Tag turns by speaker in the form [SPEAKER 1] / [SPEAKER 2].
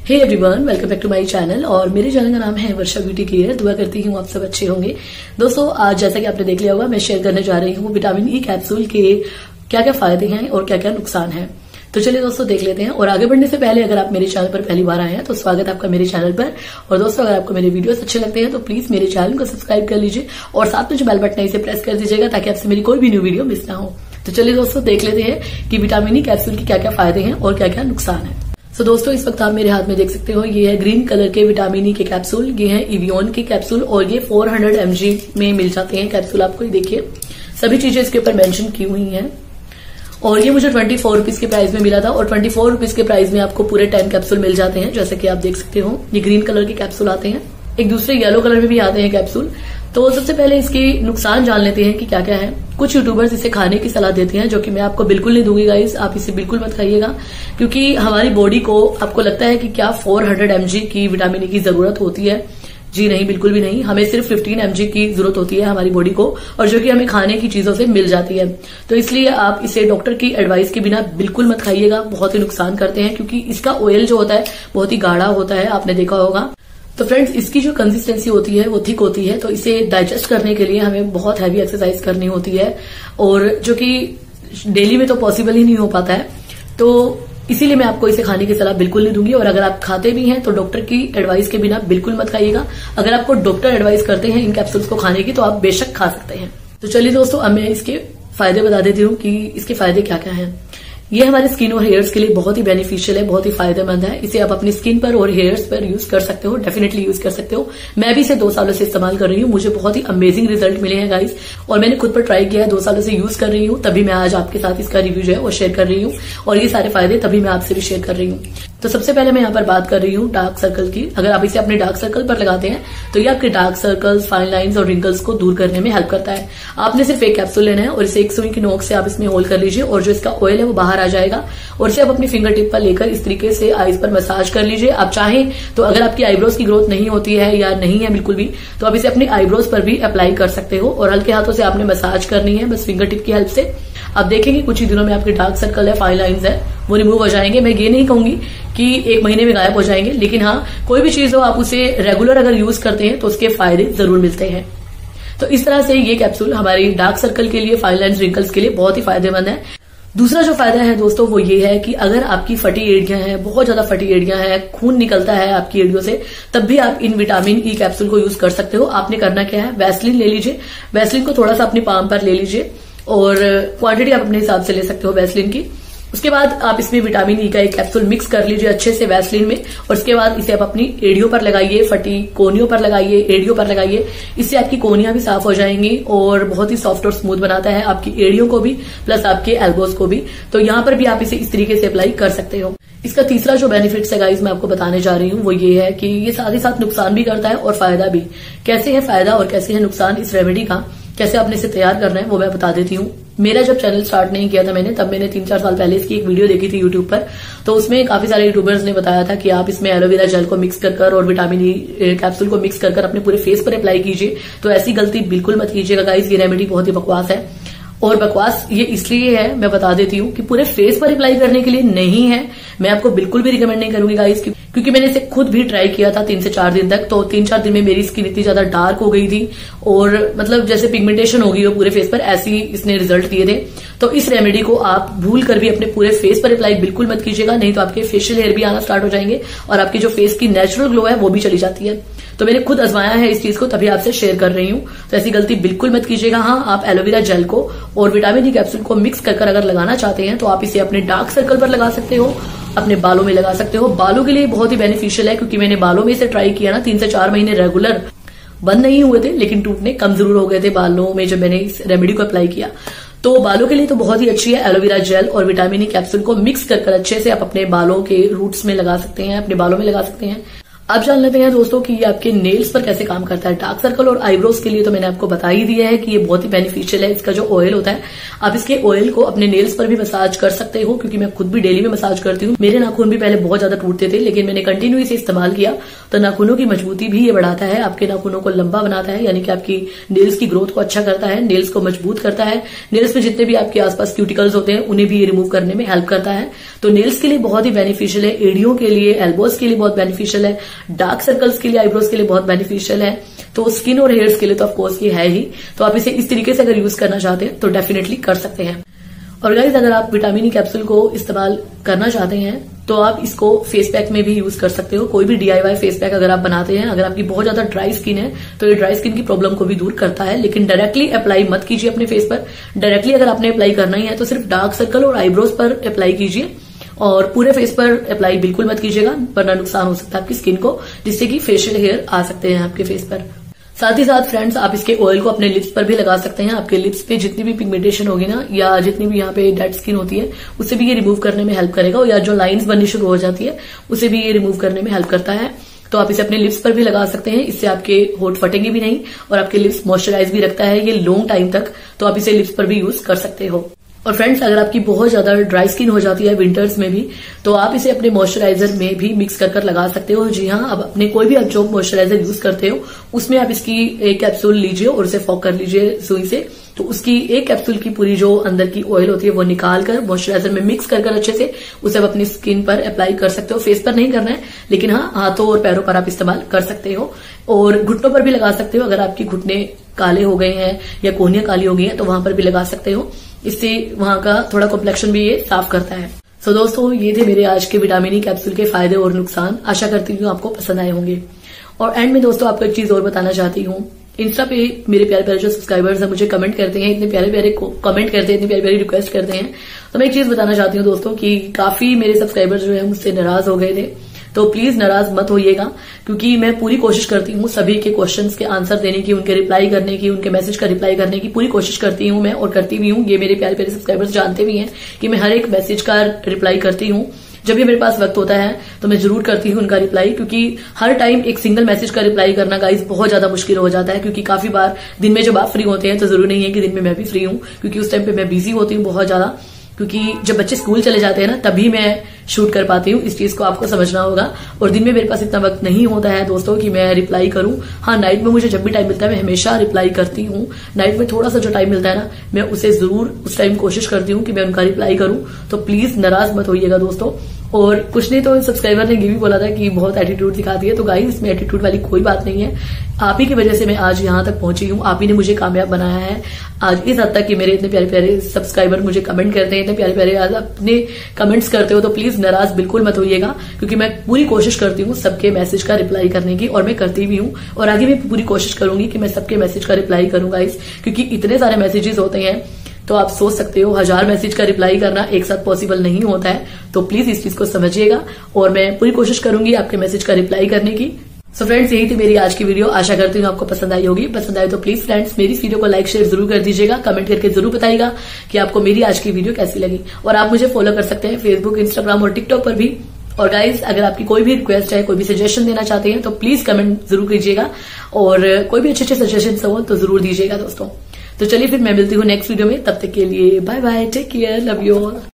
[SPEAKER 1] Hey everyone, welcome back to my channel. और मेरे channel का नाम है वर्षा ब्यूटी केयर। दुआ करती हूँ आप सब अच्छे होंगे। दोस्तों, आज जैसा कि आपने देख लिया होगा, मैं शेयर करने जा रही हूँ विटामिन ई कैप्सूल के क्या क्या फायदे हैं और क्या क्या नुकसान है। तो चलिए दोस्तों देख लेते हैं। और आगे बढ़ने से पहले अगर आप मेरे चैनल पर पहली बार आए हैं तो स्वागत है आपका मेरे चैनल पर। और दोस्तों, अगर आपको मेरे वीडियोस अच्छे लगते हैं तो प्लीज मेरे चैनल को सब्सक्राइब कर लीजिए और साथ में जो बेल बटन है इसे प्रेस कर दीजिएगा ताकि आपसे मेरी कोई भी न्यू वीडियो मिस ना हो। तो चलिए दोस्तों देख लेते हैं कि विटामिन ई कैप्सूल के क्या क्या फायदे हैं और क्या क्या नुकसान है। तो दोस्तों, इस वक्त आप मेरे हाथ में देख सकते हो, ये है ग्रीन कलर के विटामिन ई के कैप्सूल। ये है इवियन के कैप्सूल और ये 400 mg में मिल जाते हैं कैप्सूल। आपको ये देखिए, सभी चीजें इसके ऊपर मेंशन की हुई हैं। और ये मुझे 24 रुपीज के प्राइस में मिला था और 24 रुपीज के प्राइस में आपको पूरे 10 कैप्सूल मिल जाते हैं। जैसे कि आप देख सकते हो, ये ग्रीन कलर के कैप्सूल आते हैं, एक दूसरे येलो कलर में भी आते हैं कैप्सूल। तो सबसे पहले इसके नुकसान जान लेते हैं कि क्या क्या है। कुछ यूट्यूबर्स इसे खाने की सलाह देते हैं, जो कि मैं आपको बिल्कुल नहीं दूंगी गाइस। आप इसे बिल्कुल मत खाइएगा, क्योंकि हमारी बॉडी को आपको लगता है कि क्या 400 mg की विटामिन ई की जरूरत होती है। जी नहीं, बिल्कुल भी नहीं। हमें सिर्फ 15 mg की जरूरत होती है हमारी बॉडी को, और जो कि हमें खाने की चीजों से मिल जाती है। तो इसलिए आप इसे डॉक्टर की एडवाइस के बिना बिल्कुल मत खाइएगा। बहुत ही नुकसान करते हैं, क्योंकि इसका ऑयल जो होता है बहुत ही गाढ़ा होता है, आपने देखा होगा। तो फ्रेंड्स, इसकी जो कंसिस्टेंसी होती है वो थिक होती है। तो इसे डाइजेस्ट करने के लिए हमें बहुत हैवी एक्सरसाइज करनी होती है, और जो कि डेली में तो पॉसिबल ही नहीं हो पाता है। तो इसीलिए मैं आपको इसे खाने की सलाह बिल्कुल नहीं दूंगी। और अगर आप खाते भी हैं तो डॉक्टर की एडवाइस के बिना बिल्कुल मत खाइएगा। अगर आपको डॉक्टर एडवाइस करते हैं इन कैप्सूल्स को खाने की तो आप बेशक खा सकते हैं। तो चलिए दोस्तों, अब मैं इसके फायदे बता देती हूँ कि इसके फायदे क्या क्या हैं। ये हमारे स्किन और हेयर्स के लिए बहुत ही बेनिफिशियल है, बहुत ही फायदेमंद है। इसे आप अपनी स्किन पर और हेयर्स पर यूज कर सकते हो, डेफिनेटली यूज कर सकते हो। मैं भी इसे 2 सालों से इस्तेमाल कर रही हूँ, मुझे बहुत ही अमेजिंग रिजल्ट मिले हैं गाइस। और मैंने खुद पर ट्राई किया है, 2 सालों से यूज कर रही हूँ, तभी मैं आज आपके साथ इसका रिव्यू जो है वो शेयर कर रही हूँ। और ये सारे फायदे तभी मैं आपसे भी शेयर कर रही हूँ। तो सबसे पहले मैं यहाँ पर बात कर रही हूँ डार्क सर्कल की। अगर आप इसे अपने डार्क सर्कल पर लगाते हैं तो ये आपके डार्क सर्कल्स, फाइन लाइंस और रिंकल्स को दूर करने में हेल्प करता है। आपने सिर्फ एक कैप्सूल लेना है और इसे एक सुई की नोक से आप इसमें होल कर लीजिए, और जो इसका ऑयल है वो बाहर आ जाएगा। और इसे आप अपनी फिंगर टिप पर लेकर इस तरीके से आईज पर मसाज कर लीजिए। आप चाहें तो अगर आपकी आईब्रोज की ग्रोथ नहीं होती है या नहीं है बिल्कुल भी, तो आप इसे अपनी आईब्रोज पर भी अप्लाई कर सकते हो। और हल्के हाथों से आपने मसाज करनी है, बस फिंगर टिप की हेल्प से। आप देखेंगे कुछ ही दिनों में आपके डार्क सर्कल है, फाइन लाइंस है, वो रिमूव हो जाएंगे। मैं ये नहीं कहूंगी कि 1 महीने में गायब हो जाएंगे, लेकिन हाँ, कोई भी चीज हो आप उसे रेगुलर अगर यूज करते हैं तो उसके फायदे जरूर मिलते हैं। तो इस तरह से ये कैप्सूल हमारी डार्क सर्कल के लिए, फाइन लाइंस, रिंकल्स के लिए बहुत ही फायदेमंद है। दूसरा जो फायदा है दोस्तों वो ये है कि अगर आपकी फटी एड़ियां हैं, बहुत ज्यादा फटी एड़ियां हैं, खून निकलता है आपकी एड़ियों से, तब भी आप इन विटामिन ई कैप्सूल को यूज कर सकते हो। आपने करना क्या है, वैसलीन ले लीजिए। वैसलीन को थोड़ा सा अपनी पाम पर ले लीजिए, और क्वांटिटी आप अपने हिसाब से ले सकते हो वैसलीन की। उसके बाद आप इसमें विटामिन ई का एक कैप्सूल मिक्स कर लीजिए अच्छे से वैसलीन में, और उसके बाद इसे आप अपनी एड़ियों पर लगाइए, फटी कोनियों पर लगाइए, एड़ियों पर लगाइए। इससे आपकी कोनियां भी साफ हो जाएंगी और बहुत ही सॉफ्ट और स्मूथ बनाता है आपकी एड़ियों को भी, प्लस आपके एल्बोज को भी। तो यहां पर भी आप इसे इस तरीके से अप्लाई कर सकते हो। इसका तीसरा जो बेनिफिट्स है गाइस मैं आपको बताने जा रही हूँ वो ये है कि ये साथ ही साथ नुकसान भी करता है और फायदा भी। कैसे है फायदा और कैसे है नुकसान इस रेमेडी का, कैसे आपने इसे तैयार करना है वो मैं बता देती हूँ। मेरा जब चैनल स्टार्ट नहीं किया था मैंने, तब मैंने 3-4 साल पहले इसकी एक वीडियो देखी थी यूट्यूब पर। तो उसमें काफी सारे यूट्यूबर्स ने बताया था कि आप इसमें एलोवेरा जेल को मिक्स कर और विटामिन ई कैप्सूल को मिक्स कर अपने पूरे फेस पर अप्लाई कीजिए। तो ऐसी गलती बिल्कुल मत कीजिएगा गाइस, ये रेमेडी बहुत ही बकवास है। और बकवास ये इसलिए है, मैं बता देती हूँ, कि पूरे फेस पर अप्लाई करने के लिए नहीं है। मैं आपको बिल्कुल भी रिकमेंड नहीं करूंगी गाइस, क्योंकि मैंने इसे खुद भी ट्राई किया था 3 से 4 दिन तक। तो 3-4 दिन में मेरी स्किन इतनी ज्यादा डार्क हो गई थी, और मतलब जैसे पिगमेंटेशन हो गई हो पूरे फेस पर, ऐसी इसने रिजल्ट दिए थे। तो इस रेमेडी को आप भूल कर भी अपने पूरे फेस पर अप्लाई बिल्कुल मत कीजिएगा, नहीं तो आपके फेशियल हेयर भी आना स्टार्ट हो जाएंगे और आपकी जो फेस की नेचुरल ग्लो है वो भी चली जाती है। तो मैंने खुद आजमाया है इस चीज को, तभी आपसे शेयर कर रही हूँ। तो ऐसी गलती बिल्कुल मत कीजिएगा। हाँ, आप एलोवेरा जेल को और विटामिन ई कैप्सूल को मिक्स कर अगर लगाना चाहते हैं तो आप इसे अपने डार्क सर्कल पर लगा सकते हो, अपने बालों में लगा सकते हो। बालों के लिए बहुत ही बेनिफिशियल है, क्योंकि मैंने बालों में इसे ट्राई किया ना, 3 से 4 महीने रेगुलर बंद नहीं हुए थे, लेकिन टूटने कम जरूर हो गए थे बालों में जब मैंने इस रेमेडी को अप्लाई किया। तो बालों के लिए तो बहुत ही अच्छी है। एलोवेरा जेल और विटामिन ई कैप्सूल को मिक्स कर अच्छे से आप अपने बालों के रूट्स में लगा सकते हैं, अपने बालों में लगा सकते हैं। अब जान लेते हैं दोस्तों कि ये आपके नेल्स पर कैसे काम करता है। डार्क सर्कल और आईब्रोज के लिए तो मैंने आपको बता ही दिया है कि ये बहुत ही बेनिफिशियल है। इसका जो ऑयल होता है, आप इसके ऑयल को अपने नेल्स पर भी मसाज कर सकते हो, क्योंकि मैं खुद भी डेली में मसाज करती हूँ। मेरे नाखून भी पहले बहुत ज्यादा टूटते थे, लेकिन मैंने कंटिन्यू इसे इस्तेमाल किया तो नाखूनों की मजबूती भी ये बढ़ाता है, आपके नाखूनों को लंबा बनाता है, यानी कि आपकी नेल्स की ग्रोथ को अच्छा करता है, नेल्स को मजबूत करता है। नेल्स में जितने भी आपके आसपास क्यूटिकल्स होते हैं उन्हें भी ये रिमूव करने में हेल्प करता है। तो नेल्स के लिए बहुत ही बेनिफिशियल है, एड़ियों के लिए, एल्बोज के लिए बहुत बेनिफिशियल है, डार्क सर्कल्स के लिए, आईब्रोज के लिए बहुत बेनिफिशियल है। तो स्किन और हेयर्स के लिए तो ऑफकोर्स ये है ही। तो आप इसे इस तरीके से अगर यूज करना चाहते हैं तो डेफिनेटली कर सकते हैं। और गाइज, अगर आप विटामिन ई कैप्सूल को इस्तेमाल करना चाहते हैं तो आप इसको फेस पैक में भी यूज कर सकते हो। कोई भी DIY फेस पैक अगर आप बनाते हैं, अगर आपकी बहुत ज्यादा ड्राई स्किन है तो ये ड्राई स्किन की प्रॉब्लम को भी दूर करता है। लेकिन डायरेक्टली अप्लाई मत कीजिए अपने फेस पर। डायरेक्टली अगर आपने अप्लाई करना ही है तो सिर्फ डार्क सर्कल और आईब्रोज पर अप्लाई कीजिए, और पूरे फेस पर अप्लाई बिल्कुल मत कीजिएगा, वरना नुकसान हो सकता है आपकी स्किन को, जिससे कि फेशियल हेयर आ सकते हैं आपके फेस पर। साथ ही साथ फ्रेंड्स, आप इसके ऑयल को अपने लिप्स पर भी लगा सकते हैं। आपके लिप्स पे जितनी भी पिगमेंटेशन होगी ना, या जितनी भी यहाँ पे डेड स्किन होती है, उसे भी ये रिमूव करने में हेल्प करेगा, या जो लाइंस बननी शुरू हो जाती है उसे भी ये रिमूव करने में हेल्प करता है। तो आप इसे अपने लिप्स पर भी लगा सकते हैं, इससे आपके होंठ फटेंगे भी नहीं और आपके लिप्स मॉइस्चराइज भी रखता है ये लॉन्ग टाइम तक। तो आप इसे लिप्स पर भी यूज कर सकते हो। और फ्रेंड्स, अगर आपकी बहुत ज्यादा ड्राई स्किन हो जाती है विंटर्स में भी, तो आप इसे अपने मॉइस्चराइजर में भी मिक्स कर लगा सकते हो। जी हाँ, अब अपने कोई भी आप जो मॉइस्चराइजर यूज करते हो उसमें आप इसकी एक कैप्सूल लीजिए और उसे फॉक कर लीजिए सुई से। तो उसकी एक कैप्सूल की पूरी जो अंदर की ऑयल होती है वो निकाल कर मॉइस्चराइजर में मिक्स कर अच्छे से उसे आप अपनी स्किन पर अप्लाई कर सकते हो। फेस पर नहीं करना है, लेकिन हाँ, हाथों और पैरों पर आप इस्तेमाल कर सकते हो, और घुटनों पर भी लगा सकते हो। अगर आपकी घुटने काले हो गए हैं या कोहनियां काली हो गई हैं तो वहां पर भी लगा सकते हो। इससे वहां का थोड़ा कॉम्प्लेक्शन भी ये साफ करता है। सो दोस्तों, ये थे मेरे आज के विटामिन ई कैप्सूल के फायदे और नुकसान। आशा करती हूँ आपको पसंद आए होंगे। और एंड में दोस्तों आपको एक चीज और बताना चाहती हूँ। इंस्टा पे मेरे प्यारे प्यारे जो सब्सक्राइबर्स हैं मुझे कमेंट करते हैं, इतने प्यारे प्यारे कमेंट करते हैं, इतनी प्यारी प्यारी रिक्वेस्ट करते हैं। तो मैं एक चीज बताना चाहती हूँ दोस्तों कि काफी मेरे सब्सक्राइबर्स जो है मुझसे नाराज हो गए थे। तो प्लीज नाराज मत होइएगा, क्योंकि मैं पूरी कोशिश करती हूँ सभी के क्वेश्चंस के आंसर देने की, उनके रिप्लाई करने की, उनके मैसेज का रिप्लाई करने की पूरी कोशिश करती हूँ मैं, और करती भी हूँ। ये मेरे प्यारे प्यारे सब्सक्राइबर्स जानते भी हैं कि मैं हर एक मैसेज का रिप्लाई करती हूँ। जब भी मेरे पास वक्त होता है तो मैं जरूर करती हूँ उनका रिप्लाई, क्योंकि हर टाइम एक सिंगल मैसेज का रिप्लाई करना गाइस बहुत ज्यादा मुश्किल हो जाता है। क्योंकि काफी बार दिन में जब आप फ्री होते हैं तो जरूरी नहीं है कि दिन में मैं भी फ्री हूँ, क्योंकि उस टाइम पे मैं बिजी होती हूँ बहुत ज्यादा। क्योंकि जब बच्चे स्कूल चले जाते हैं ना, तभी मैं शूट कर पाती हूँ। इस चीज को आपको समझना होगा। और दिन में मेरे पास इतना वक्त नहीं होता है दोस्तों कि मैं रिप्लाई करूं। हाँ, नाइट में मुझे जब भी टाइम मिलता है मैं हमेशा रिप्लाई करती हूँ। नाइट में थोड़ा सा जो टाइम मिलता है ना, मैं उसे जरूर उस टाइम कोशिश करती हूँ कि मैं उनका रिप्लाई करूं। तो प्लीज नाराज मत होइएगा दोस्तों। और कुछ नहीं तो सब्सक्राइबर ने ये भी बोला था कि बहुत एटीट्यूड दिखाती है, तो गाइस इसमें एटीट्यूड वाली कोई बात नहीं है। आप ही की वजह से मैं आज यहाँ तक पहुंची हूँ, आप ही ने मुझे कामयाब बनाया है आज इस हद तक कि मेरे इतने प्यारे प्यारे सब्सक्राइबर मुझे कमेंट करते हैं, इतने प्यारे प्यारे आज अपने कमेंट्स करते हो। तो प्लीज नाराज बिल्कुल मत होइएगा, क्योंकि मैं पूरी कोशिश करती हूँ सबके मैसेज का रिप्लाई करने की, और मैं करती भी हूँ, और आगे भी पूरी कोशिश करूंगी कि मैं सबके मैसेज का रिप्लाई करूंगा इस, क्योंकि इतने सारे मैसेजेस होते हैं। तो आप सोच सकते हो 1000 मैसेज का रिप्लाई करना एक साथ पॉसिबल नहीं होता है। तो प्लीज इस चीज को समझिएगा, और मैं पूरी कोशिश करूंगी आपके मैसेज का रिप्लाई करने की। सो फ्रेंड्स, यही थी मेरी आज की वीडियो। आशा करती हूँ आपको पसंद आई होगी। पसंद आए तो प्लीज फ्रेंड्स मेरी वीडियो को लाइक शेयर जरूर कर दीजिएगा। कमेंट करके जरूर बताइएगा कि आपको मेरी आज की वीडियो कैसी लगी। और आप मुझे फॉलो कर सकते हैं फेसबुक, इंस्टाग्राम और टिकटॉक पर भी। और गाइज, अगर आपकी कोई भी रिक्वेस्ट है, कोई भी सजेशन देना चाहते हैं तो प्लीज कमेंट जरूर कीजिएगा, और कोई भी अच्छे अच्छे सजेशन हो तो जरूर दीजिएगा दोस्तों। तो चलिए फिर मैं मिलती हूँ नेक्स्ट वीडियो में। तब तक के लिए bye bye, take care, love you all.